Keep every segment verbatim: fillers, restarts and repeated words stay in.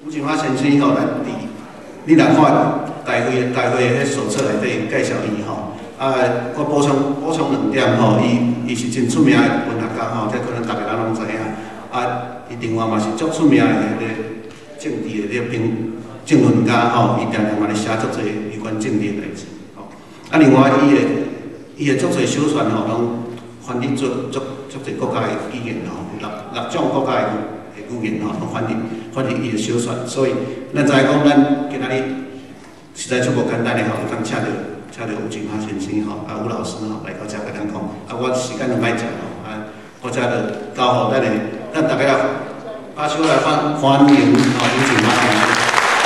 吴景华先生吼，咱伫你来看大会大会迄手册内底介绍伊吼，啊，我补充补充两点吼，伊伊是真出名的文学家吼，这可能大家拢知影。啊，伊另外嘛是足出名的迄个政治的这评政论家吼，伊常常嘛咧写足侪有关政治的代志吼。啊，另外伊的伊的足侪小说吼，拢翻译做足足侪国家的语言吼，六六种国家的语言吼，拢翻译翻译伊的小说，所以咱知影讲，咱今仔日实在足无简单的吼，当请到请到吴景华先生吼，啊吴老师吼来到遮甲咱讲，啊我时间就歹长吼，啊我遮就交互咱的咱大家来把手来欢欢迎吼吴景华先生。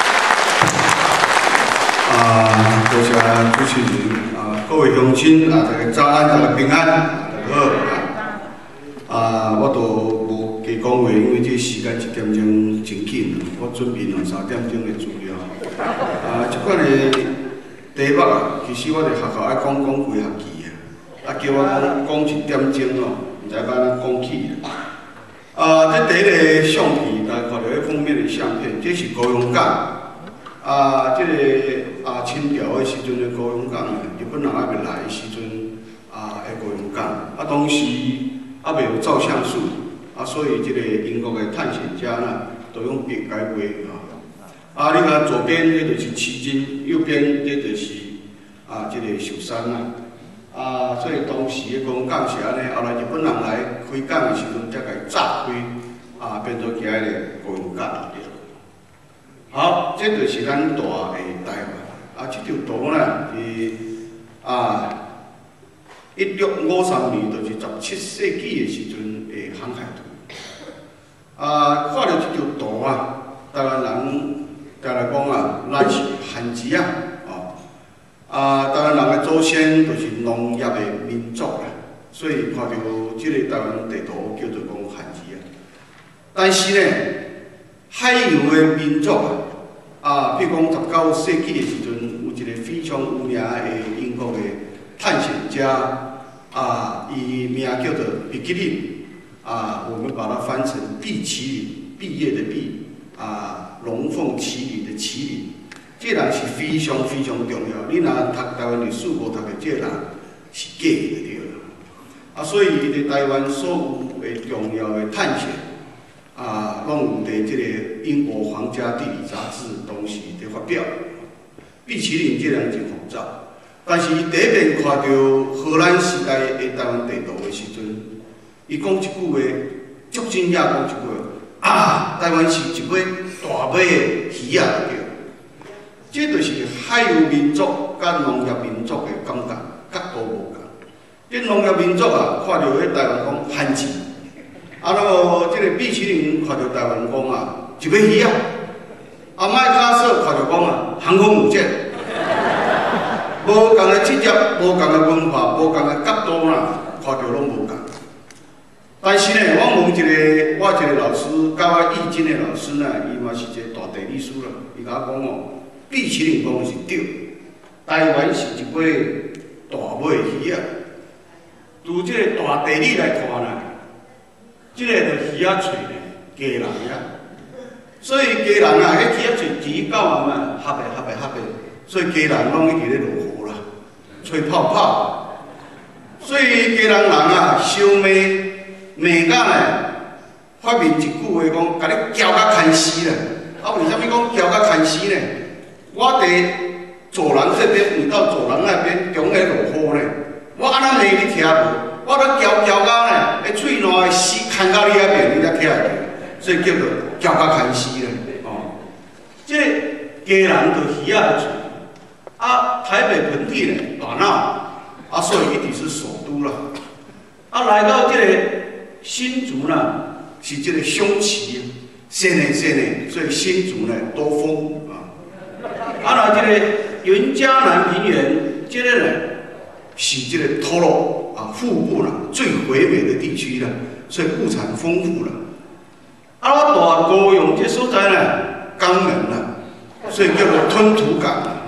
啊，多谢主持人啊，各位乡亲啊，大家早安，大家平安，大家好。啊，我都无加讲话，因为这时间一点钟真紧，我准备两三点钟的资料。啊，这款的题目啊，其实我伫学校爱讲讲几学期啊，啊叫我讲讲一点钟哦，唔知要安怎讲起啊。啊，这第一个相片，大家看到迄封面的相片，这是高雄港。啊，这个啊清朝的时阵的高雄港，日本人还未来的时阵啊的高雄港，啊当时还未有照相术，啊所以这个英国的探险家呢，都用笔来画啊。啊，你看左边这就是旗津，右边这就是啊这个寿山啊。啊，所以当时的高雄港是安尼，后来日本人来开港的时阵，才甲伊炸开，啊变做今日的高雄港。好，这就是咱大的台湾。啊，这张图呢是啊，一六五三年，就是十七世纪的时阵的航海图。啊，看到这张图啊，台湾人台来讲啊，咱是汉字啊，哦，啊，台湾人的祖先就是农业的民族啦，所以看到这个台湾地图叫做讲汉字啊。但是呢，海洋的民族啊。啊，譬如讲十九世纪的时阵，有一个非常有名的英国的探险家，啊，伊名叫做毕吉林，啊，我们把它翻成毕麒麟，毕业的毕，啊，龙凤麒麟的麒麟，这人是非常非常重要。你若读台湾历史无读的，这人是假的对了。啊，所以伊伫台湾所有的重要的探险。啊，拢有伫即个英国皇家地理杂志当时伫发表。毕麒麟这人真复杂，但是伊第一遍看到荷兰时代的台湾地图的时阵，伊讲一句话，足真正讲一句话，啊，台湾是一尾大尾的鱼仔对。这就是海洋民族甲农业民族的感觉角度无共。这农业民族啊，看到迄台湾讲汉字。啊，那么这个毕麒麟看到台湾讲啊，一尾鱼啊，啊麦克瑟看到讲啊，航空母舰，无共的职业，无共的文化，无共的角度啦，看到拢无共。但是呢，我问一个我一个老师教我易经的老师呢，伊嘛是一个大地理师啦，伊甲我讲哦，毕麒麟讲的是对，台湾是一尾大尾鱼啊，从这个大地理来看呢。即个就鱼仔喙呢，家人呀，所以家人啊，迄鱼仔喙鱼狗啊嘛，合的合的合的，所以家人拢一直咧落雨啦，吹泡泡，所以家人人啊，相骂骂甲呢，发明一句话讲，甲你搅甲牵死啦。啊，为虾米讲搅甲牵死呢？我伫走廊这边，你到走廊那边，中间落雨呢，我安那骂你听无？我咧搅搅到呢，迄喙烂的死牵到你遐边，你才听会，所以叫做搅到牵死咧。哦，这个家人就鱼仔嘴，啊，台北盆地呢大闹，啊，所以一直是首都啦。啊，来到这个新竹呢，是这个凶旗，新的新的，所以新竹呢多风啊。啊，来这个云嘉南平原，这个呢是这个土路。啊，腹部啦最肥美的地区啦，所以物产丰富啦。啊，我大高雄这所在呢，肛门啦，所以叫做吞吐港啦。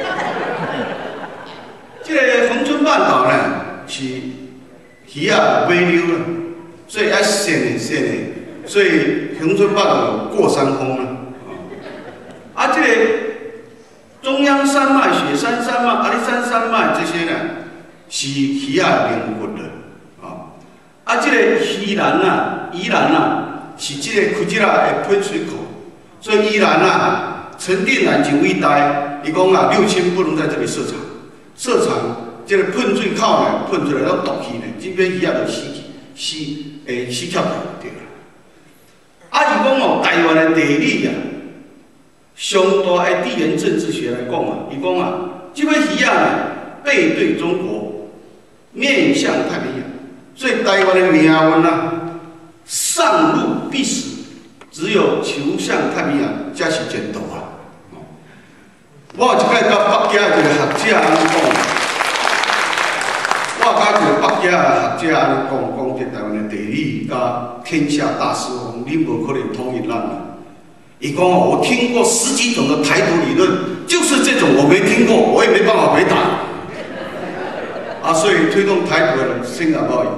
这个恒春半岛呢是鱼啊尾流啦，所以爱鲜的鲜的，所以恒春半岛有过山峰啦。 是鱼啊灵魂的啊。啊，这个宜兰啊，宜兰啊，是这个开这啦的喷水口，所以宜兰啊，陈定南真伟大，伊讲啊，六亲不能在这里设厂，设厂这个喷水口呢，喷出来拢毒气呢，这边鱼啊就死去，死诶死翘对啦。啊，伊讲哦，台湾的地理啊，上大的地缘政治学来讲啊，伊讲啊，这边鱼啊呢背对中国，面向太平洋。 所以台湾的命运啊，上路必死，只有求向太平洋才是前途啊！我有一摆甲北京一个学者安尼讲，我甲一个北京的学者安尼讲，讲这台湾的地理甲天下大势风，你无可能统一咱啊！伊讲哦，我听过十几种的台独理论，就是这种我没听过，我也没办法回答。啊，所以推动台独的人先搞贸易。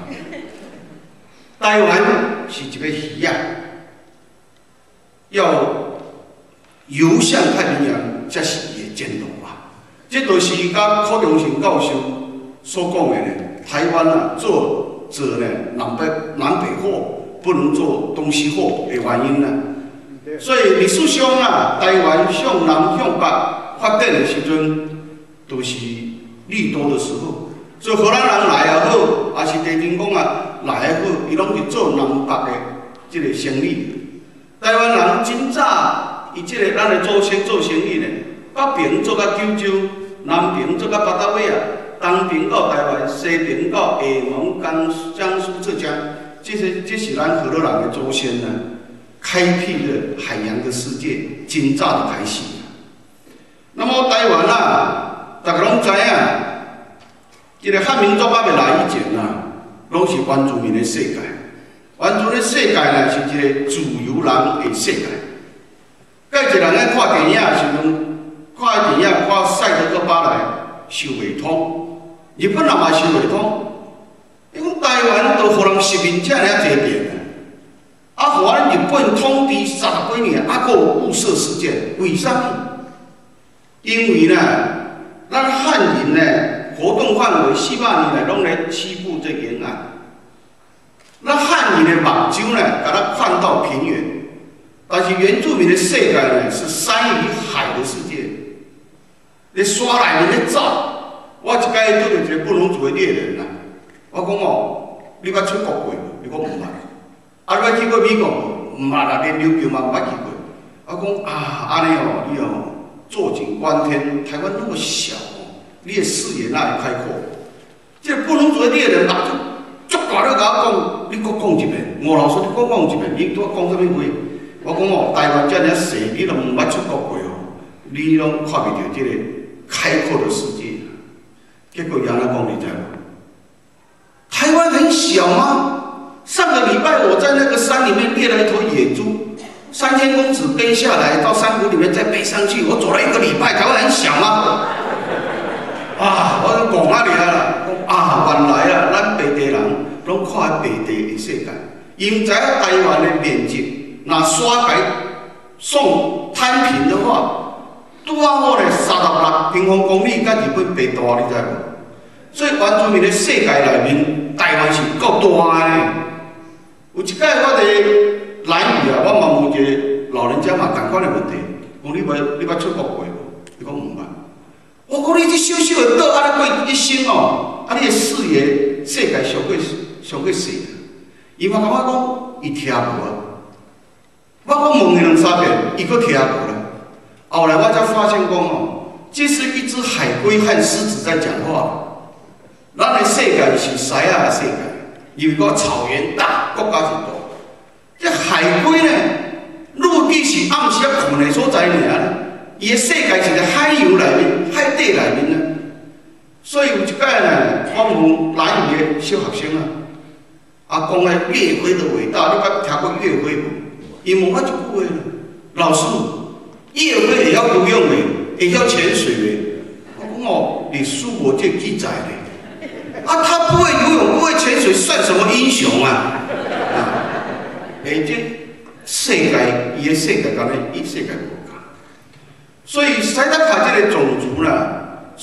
台湾是一个鱼啊，要游向太平洋，才是伊的前途啊！这都是甲柯中成教授所讲的呢。台湾啊，做做呢南北南北货，不能做东西货的原因呢。所以历史上啊，台湾向南向北发展的时阵，都是利多的时候。 所以荷兰人来也好，还是地震讲啊来也好，伊拢是做南北的即个生意。台湾人真早，伊即个咱的祖先做生意呢，北平做到九州，南平做到巴达尾啊，东平到台湾，西平到厦门、江江苏、浙江，这些这是咱荷兰人的祖先呢，开辟了海洋的世界，真早就开始。那么台湾啊，大家拢知影。 这个汉民族还未来以前啊，拢是原住民的世界。原住民的世界呢，是一个自由人的世界。介一个人咧看电影的时阵，看电影看赛德克巴莱想袂通，日本人嘛想袂通。因为台湾都互人殖民遮尔济遍啊，互咱日本统治三十几年，还佫有雾社事件，为啥物？因为呢，咱汉人呢。 活动范围四百年来拢来欺负这沿岸，那汉人的目睭呢，把它放到平原，但是原住民的世界呢是山与海的世界。你山内面咧走，我一摆拄着一个不农族的猎人啊，我讲哦，你捌出国过无？伊讲毋捌。啊，你捌去过美国无？毋捌啦，连琉球嘛毋捌去过。我讲啊，安尼哦，你哦，坐井观天，台湾那么小。 你的视野那会开阔，这个不农族的猎人，啊，足足大了甲我讲，你搁讲一遍，吴老师你搁讲一遍，你拄我讲啥物话？我讲哦，台湾遮尔细，你都毋捌出国过哦，你拢看袂到这个开阔的世界。结果杨来讲，你知无？台湾很小吗？上个礼拜我在那个山里面猎了一头野猪，三千公尺背下来，到山谷里面再背上去，我走了一个礼拜，台湾很小吗？ 啊！我讲啊尔啦，讲啊，原来啊，咱北地人拢看北地的世界，因知影台湾的面积，若山解算摊平的话，拄啊好咧，三十六平方公里，甲日本白大，你知无？所以原住民的世界内面，台湾是够大呢。有一摆我伫兰屿啊，我嘛问一个老人家嘛，同款的问题，讲你捌你捌出国过无？伊讲毋捌。 我讲你这小小的岛，安尼过一生哦，啊，你的视野世界上过上过细。伊嘛甲我讲，伊听无啊。我讲问伊两三遍，伊阁听无啦。后来我才发现讲哦，这是一只海龟和狮子在讲话。咱的世界是西亚的世界，因为个草原大，国家是大。这海龟呢，陆地是暗时啊困的所在尔。 伊的世界是在海洋内面、海底内面呢，所以有一摆呢，我问兰屿的小学生啊，啊讲个岳飞的伟大，你捌听过岳飞无？伊问我一句话，老师，岳飞会晓游泳的，会晓潜水的。我讲哦，历史无这记载的。啊，他不会游泳、不会潜水，算什么英雄啊？啊，而且世界，伊的世界敢若伊世界无。 所以塞达卡这个种族呢，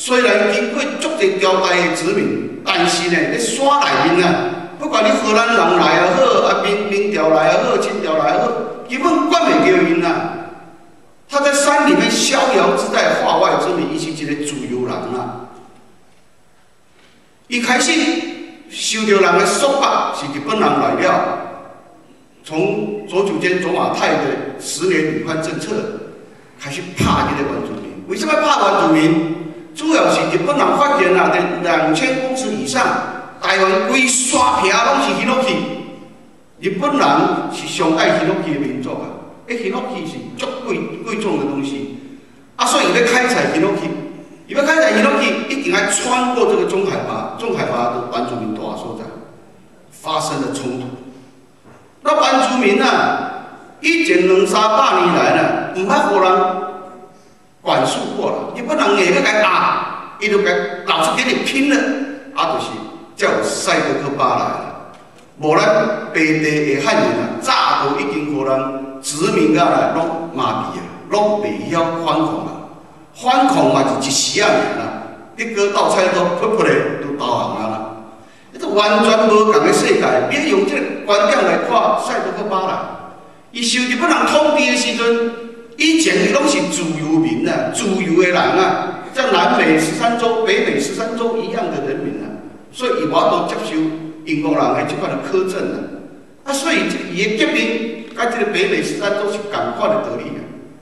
虽然经过足侪朝代的殖民，但是呢，咧山内面啊，不管你荷兰人来也好，啊明明朝来也好，清朝来也好，根本管袂着因啊。他在山里面逍遥自在，化外之民，伊是一个自由人啊。一开始受到人的束缚，是日本人来了。从左久间、左马泰的十年履宽政策开始拍这个原住民。为什么拍原住民？主要是日本人发现啊，在两千公尺以上，台湾规山坪拢是ヒノキ。日本人是上爱ヒノキ的民族啊，迄ヒノキ是足贵贵重的东西，啊，所以伊要开采ヒノキ，伊要开采ヒノキ，一定要穿过这个中海拔，中海拔的原住民大所在，发生了冲突。那原住民啊，以前两三百年来呢，唔捌互人管束过了。日本人硬要甲伊压，伊就甲老出给你拼了，啊，就是才有赛德克巴来了。无咱北地的汉人啊，早都已经互人殖民下来，拢麻痹啊，拢袂晓反抗啊。反抗嘛是一时啊尔啦，一个倒菜刀噗噗的都投降啊啦。这完全无共的世界，你用这个观点来看赛德克巴莱，伊受日本人统治的时阵，以前伊拢是自由民啊，自由的人啊，像南美十三州、北美十三州一样的人民啊，所以伊无法度接受英国人的这款的苛政啊，啊，所以伊的革命甲这个北美十三州是共款的道理啊。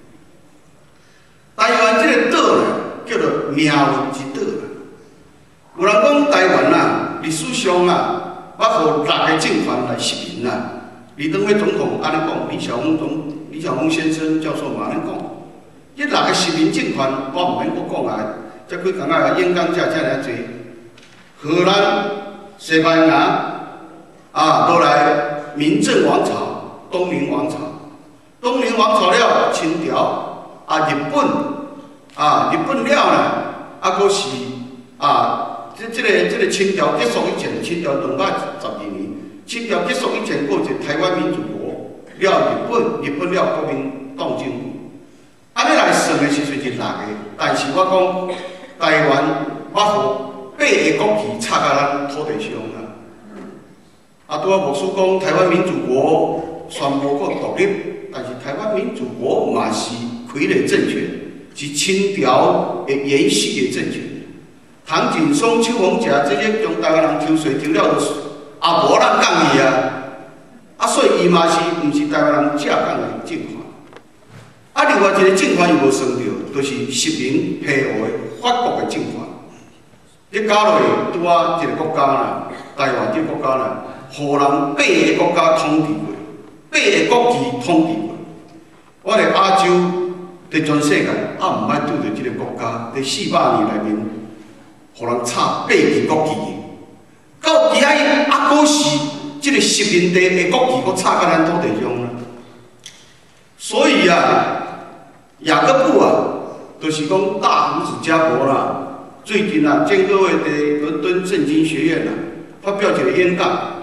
台湾这个岛呢，叫做命运之岛啊，有人讲台湾啊。历史上啊，捌互六个政权来殖民啊。李登辉总统安尼讲，李小龙总李小龙先生教授嘛安尼讲，这六个殖民政权，我唔免我讲啊，这几工啊演讲者遮尔济，荷兰、西班牙啊，都来明郑王朝、东明王朝，东明王朝了清朝啊，日本啊，日本了呢，啊，阁是啊。这、这个、这个清朝结束以前，清朝两百十二年，清朝结束以前，过一个台湾民主国，了日本，日本了国民党政府。安尼来算的时阵是六个，但是我讲台湾捌互八个国旗插到咱土地上啊。啊，拄啊牧师讲台湾民主国宣布过独立，但是台湾民主国嘛是傀儡政权，是清朝的延续的政权。唐景崧、邱逢甲这些将台湾人抽水抽了，就是也无人讲伊啊，啊，所以伊嘛是毋是台湾人正港的政权。啊，另外一个政权又无算到，就是殖民配合的法国的政权。你加落去拄啊一个国家啦，台湾这个国家啦，互人八个国家统治过，八个国旗统治过。我哋亚洲伫全世界也毋捌拄着这个国家，伫四百年内面。互人插八支国旗，到今仔日还阁是即个殖民地的国旗，阁插到咱土地上啦。所以啊，雅各布啊，就是讲大胡子家伯啦。最近啊，建各位伫伦敦政经学院啊，发表一个演讲，